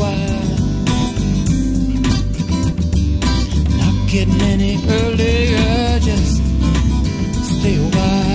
while. Not getting any earlier, just stay a while.